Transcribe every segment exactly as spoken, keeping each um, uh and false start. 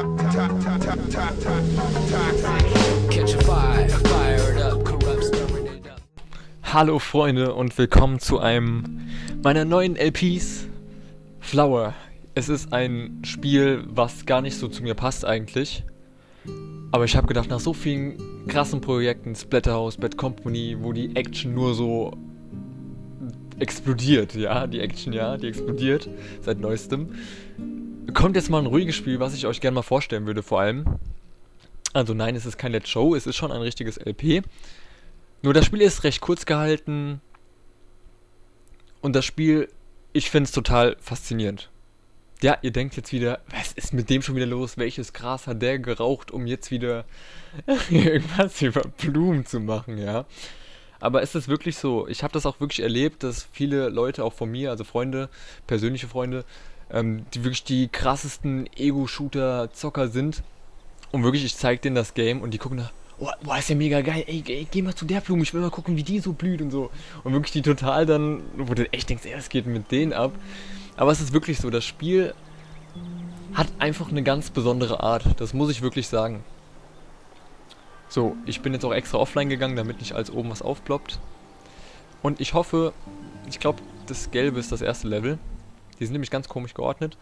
Hallo Freunde und willkommen zu einem meiner neuen L Ps, Flower. Es ist ein Spiel, was gar nicht so zu mir passt eigentlich. Aber ich habe gedacht, nach so vielen krassen Projekten, Splatterhouse, Bad Company, wo die Action nur so explodiert, ja, die Action, ja, die explodiert seit neuestem, kommt jetzt mal ein ruhiges Spiel, was ich euch gerne mal vorstellen würde vor allem. Also nein, es ist kein Let's Show, es ist schon ein richtiges L P. Nur das Spiel ist recht kurz gehalten und das Spiel, ich finde es total faszinierend. Ja, ihr denkt jetzt wieder, was ist mit dem schon wieder los? Welches Gras hat der geraucht, um jetzt wieder irgendwas über Blumen zu machen, ja? Aber ist es wirklich so? Ich habe das auch wirklich erlebt, dass viele Leute auch von mir, also Freunde, persönliche Freunde, ähm, die wirklich die krassesten Ego-Shooter-Zocker sind. Und wirklich, ich zeige denen das Game und die gucken nach, oh, boah, ist ja mega geil, ey, ey, geh mal zu der Blume, ich will mal gucken, wie die so blüht und so. Und wirklich die total dann, wo du echt denkst, ey, was geht mit denen ab? Aber es ist wirklich so, das Spiel hat einfach eine ganz besondere Art, das muss ich wirklich sagen. So, ich bin jetzt auch extra offline gegangen, damit nicht als oben was aufploppt. Und ich hoffe, ich glaube, das Gelbe ist das erste Level. Die sind nämlich ganz komisch geordnet.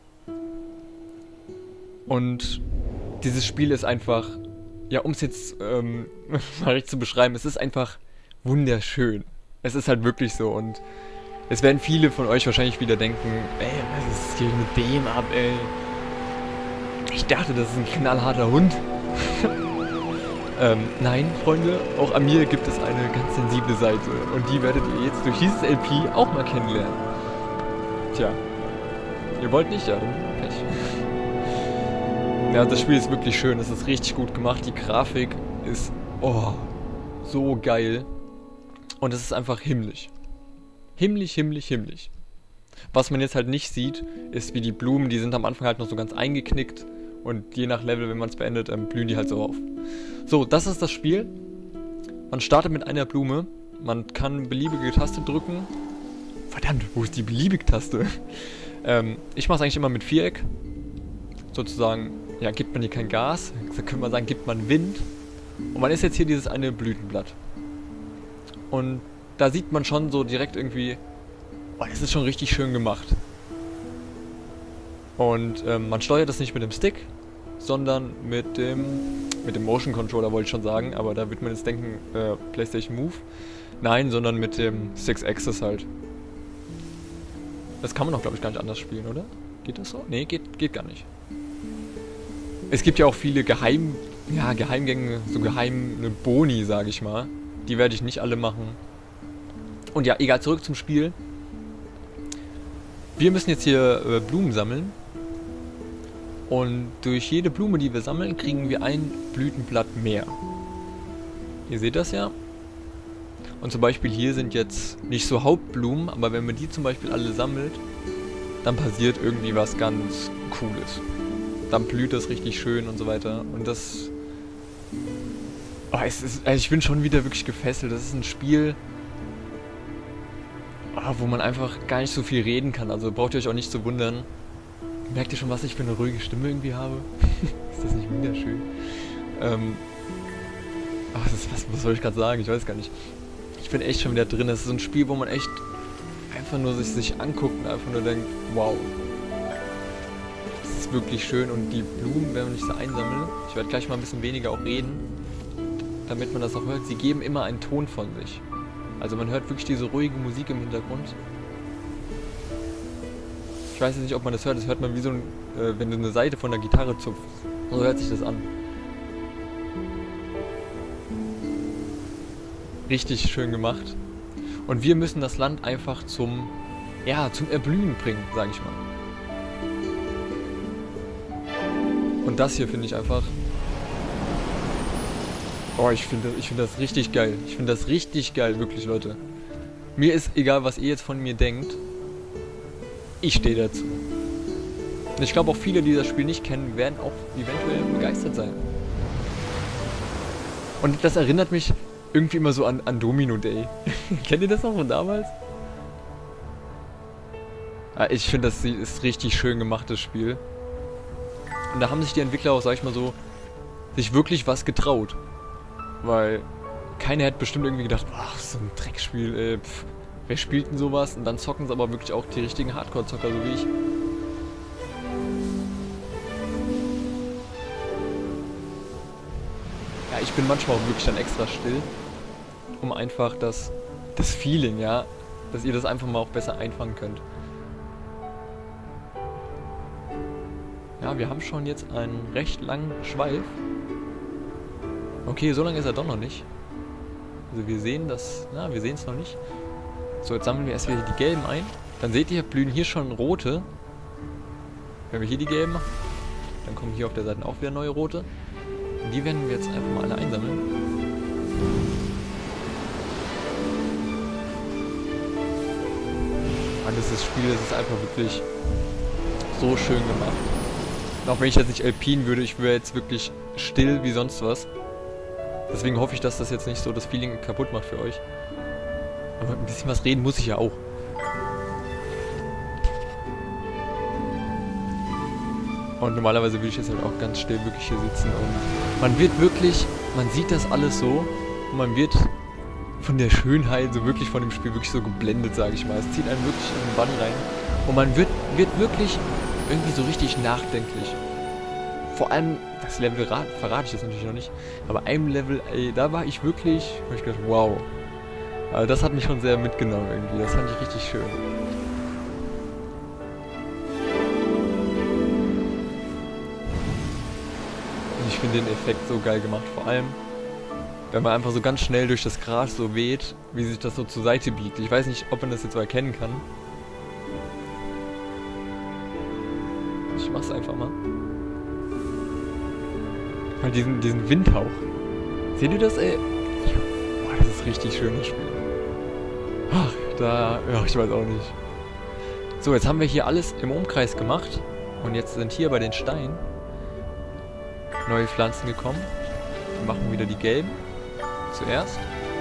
Und dieses Spiel ist einfach, ja, um es jetzt ähm, mal richtig zu beschreiben, es ist einfach wunderschön. Es ist halt wirklich so und es werden viele von euch wahrscheinlich wieder denken, ey, was ist hier mit dem ab, ey? Ich dachte, das ist ein knallharter Hund. ähm, nein, Freunde, auch an mir gibt es eine ganz sensible Seite und die werdet ihr jetzt durch dieses L P auch mal kennenlernen. Tja, ihr wollt nicht, ja, dann Pech. Ja, das Spiel ist wirklich schön, es ist richtig gut gemacht, die Grafik ist, oh, so geil und es ist einfach himmlisch. Himmlisch, himmlisch, himmlisch. Was man jetzt halt nicht sieht, ist wie die Blumen, die sind am Anfang halt noch so ganz eingeknickt und je nach Level, wenn man es beendet, ähm, blühen die halt so auf. So, das ist das Spiel. Man startet mit einer Blume, man kann beliebige Taste drücken. Verdammt, wo ist die beliebige Taste? ähm, ich mache es eigentlich immer mit Viereck. Sozusagen, ja, gibt man hier kein Gas, so könnte man sagen, gibt man Wind. Und man ist jetzt hier dieses eine Blütenblatt. Und da sieht man schon so direkt irgendwie, oh, das ist schon richtig schön gemacht. Und ähm, man steuert das nicht mit dem Stick, sondern mit dem mit dem Motion Controller, wollte ich schon sagen, aber da wird man jetzt denken, äh, PlayStation Move. Nein, sondern mit dem Six Axis halt. Das kann man auch, glaube ich, gar nicht anders spielen, oder? Geht das so? Nee, geht, geht gar nicht. Es gibt ja auch viele Geheim, ja, Geheimgänge, so geheime Boni, sage ich mal. Die werde ich nicht alle machen. Und ja, egal, zurück zum Spiel. Wir müssen jetzt hier äh, Blumen sammeln. Und durch jede Blume, die wir sammeln, kriegen wir ein Blütenblatt mehr. Ihr seht das ja. Und zum Beispiel hier sind jetzt nicht so Hauptblumen, aber wenn man die zum Beispiel alle sammelt, dann passiert irgendwie was ganz Cooles. Dann blüht das richtig schön und so weiter. Und das... Oh, es ist, also ich bin schon wieder wirklich gefesselt. Das ist ein Spiel... Oh, wo man einfach gar nicht so viel reden kann, also braucht ihr euch auch nicht zu wundern. Merkt ihr schon, was ich für eine ruhige Stimme irgendwie habe? Ist das nicht wunderschön? Ähm, ach, das ist, was, was soll ich gerade sagen? Ich weiß gar nicht. Ich bin echt schon wieder drin. Es ist so ein Spiel, wo man echt einfach nur sich, sich anguckt und einfach nur denkt, wow. Das ist wirklich schön und die Blumen werden wir nicht so einsammeln. Ich werde gleich mal ein bisschen weniger auch reden, damit man das auch hört. Sie geben immer einen Ton von sich. Also man hört wirklich diese ruhige Musik im Hintergrund. Ich weiß jetzt nicht, ob man das hört. Das hört man wie so ein, äh, wenn du eine Seite von der Gitarre zupfst. So hört sich das an. Richtig schön gemacht. Und wir müssen das Land einfach zum, ja, zum Erblühen bringen, sage ich mal. Und das hier finde ich einfach... Oh, ich finde ich finde das richtig geil. Ich finde das richtig geil, wirklich, Leute. Mir ist egal, was ihr jetzt von mir denkt. Ich stehe dazu. Und ich glaube auch viele, die das Spiel nicht kennen, werden auch eventuell begeistert sein. Und das erinnert mich irgendwie immer so an, an Domino Day. Kennt ihr das noch von damals? Ah, ich finde, das ist richtig schön gemacht, das Spiel. Und da haben sich die Entwickler auch, sag ich mal so, sich wirklich was getraut. Weil keiner hätte bestimmt irgendwie gedacht, ach, so ein Dreckspiel, ey, pff, wer spielt denn sowas? Und dann zocken sie aber wirklich auch die richtigen Hardcore-Zocker, so wie ich. Ja, ich bin manchmal auch wirklich dann extra still, um einfach das, das Feeling, ja, dass ihr das einfach mal auch besser einfangen könnt. Ja, wir haben schon jetzt einen recht langen Schweif. Okay, so lange ist er doch noch nicht. Also wir sehen das, na, wir sehen es noch nicht. So, jetzt sammeln wir erst wieder die gelben ein. Dann seht ihr, blühen hier schon rote. Wenn wir hier die gelben machen, dann kommen hier auf der Seite auch wieder neue rote. Und die werden wir jetzt einfach mal alle einsammeln. Und das ist das Spiel, das ist einfach wirklich so schön gemacht. Und auch wenn ich jetzt nicht alpinen würde, ich wäre jetzt wirklich still wie sonst was. Deswegen hoffe ich, dass das jetzt nicht so das Feeling kaputt macht für euch. Aber ein bisschen was reden muss ich ja auch. Und normalerweise würde ich jetzt halt auch ganz still wirklich hier sitzen. Und man wird wirklich, man sieht das alles so. Und man wird von der Schönheit, so wirklich von dem Spiel wirklich so geblendet, sage ich mal. Es zieht einen wirklich in den Bann rein. Und man wird, wird wirklich irgendwie so richtig nachdenklich. Vor allem, das Level verrate ich jetzt natürlich noch nicht, aber einem Level, ey, da war ich wirklich, hab ich gedacht, wow. Also das hat mich schon sehr mitgenommen irgendwie, das fand ich richtig schön. Und ich finde den Effekt so geil gemacht, vor allem, wenn man einfach so ganz schnell durch das Gras so weht, wie sich das so zur Seite biegt. Ich weiß nicht, ob man das jetzt so erkennen kann. Ich mach's einfach mal. Mal diesen, diesen Windhauch. Seht ihr das, ey? Boah, das ist richtig schönes Spiel. Ach, da... Ja, ich weiß auch nicht. So, jetzt haben wir hier alles im Umkreis gemacht. Und jetzt sind hier bei den Steinen neue Pflanzen gekommen. Wir machen wieder die gelben. Zuerst.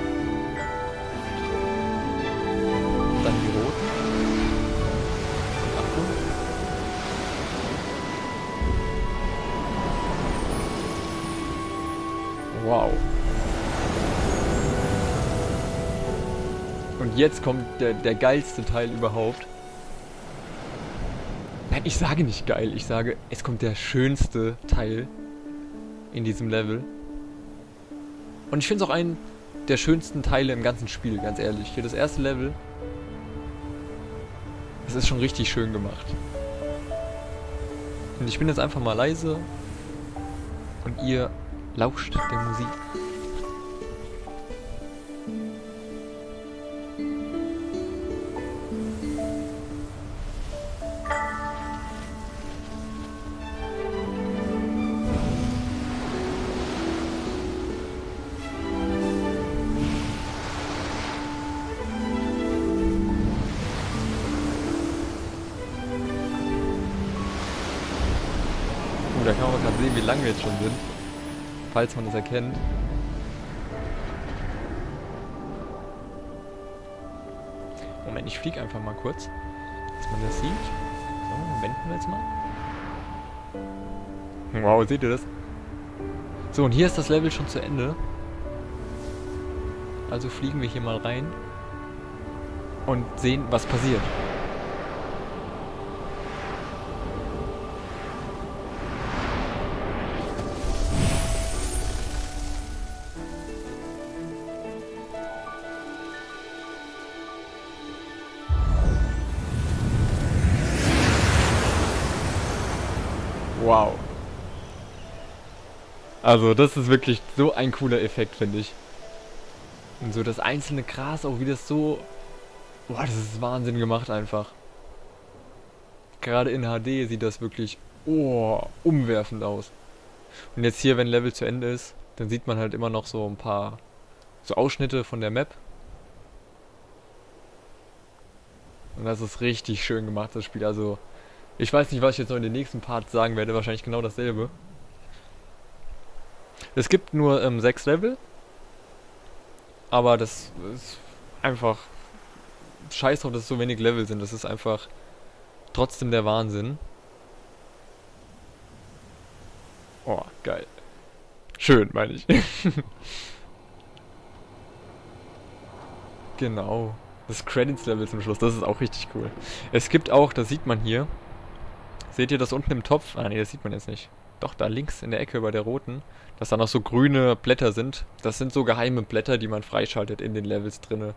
Dann die roten. Und Achtung. Wow. Und jetzt kommt der, der geilste Teil überhaupt. Nein, ich sage nicht geil, ich sage, es kommt der schönste Teil in diesem Level. Und ich finde es auch einen der schönsten Teile im ganzen Spiel, ganz ehrlich. Hier das erste Level. Es ist schon richtig schön gemacht. Und ich bin jetzt einfach mal leise. Und ihr lauscht der Musik. Oh, da kann man gerade sehen, wie lange wir jetzt schon sind. Falls man das erkennt. Moment, ich fliege einfach mal kurz, dass man das sieht. So, wenden wir jetzt mal. Wow, seht ihr das? So, und hier ist das Level schon zu Ende. Also fliegen wir hier mal rein und sehen, was passiert. Wow. Also das ist wirklich so ein cooler Effekt, finde ich. Und so das einzelne Gras, auch wie das so... Boah, das ist Wahnsinn gemacht einfach. Gerade in H D sieht das wirklich oh, umwerfend aus. Und jetzt hier, wenn Level zu Ende ist, dann sieht man halt immer noch so ein paar so Ausschnitte von der Map. Und das ist richtig schön gemacht, das Spiel. Also, ich weiß nicht, was ich jetzt noch in den nächsten Part sagen werde. Wahrscheinlich genau dasselbe. Es gibt nur ähm, sechs Level. Aber das ist einfach... Scheiß drauf, dass es so wenig Level sind. Das ist einfach trotzdem der Wahnsinn. Oh, geil. Schön, meine ich. Genau. Das Credits-Level zum Schluss, das ist auch richtig cool. Es gibt auch, das sieht man hier. Seht ihr das unten im Topf? Ah, nee, das sieht man jetzt nicht. Doch, da links in der Ecke bei der roten, dass da noch so grüne Blätter sind. Das sind so geheime Blätter, die man freischaltet in den Levels drinne.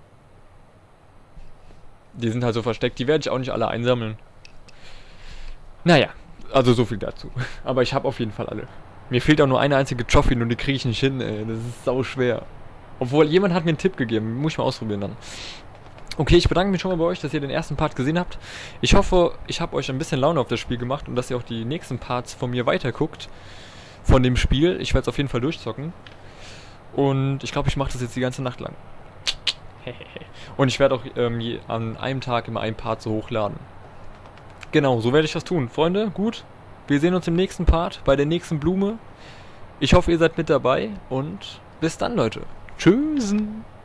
Die sind halt so versteckt, die werde ich auch nicht alle einsammeln. Naja, also so viel dazu. Aber ich habe auf jeden Fall alle. Mir fehlt auch nur eine einzige Trophy und die kriege ich nicht hin, ey. Das ist sau schwer. Obwohl, jemand hat mir einen Tipp gegeben. Muss ich mal ausprobieren dann. Okay, ich bedanke mich schon mal bei euch, dass ihr den ersten Part gesehen habt. Ich hoffe, ich habe euch ein bisschen Laune auf das Spiel gemacht und dass ihr auch die nächsten Parts von mir weiterguckt. Von dem Spiel. Ich werde es auf jeden Fall durchzocken. Und ich glaube, ich mache das jetzt die ganze Nacht lang. Und ich werde auch ähm, je, an einem Tag immer ein Part so hochladen. Genau, so werde ich das tun. Freunde, gut. Wir sehen uns im nächsten Part, bei der nächsten Blume. Ich hoffe, ihr seid mit dabei und bis dann, Leute. Tschüss.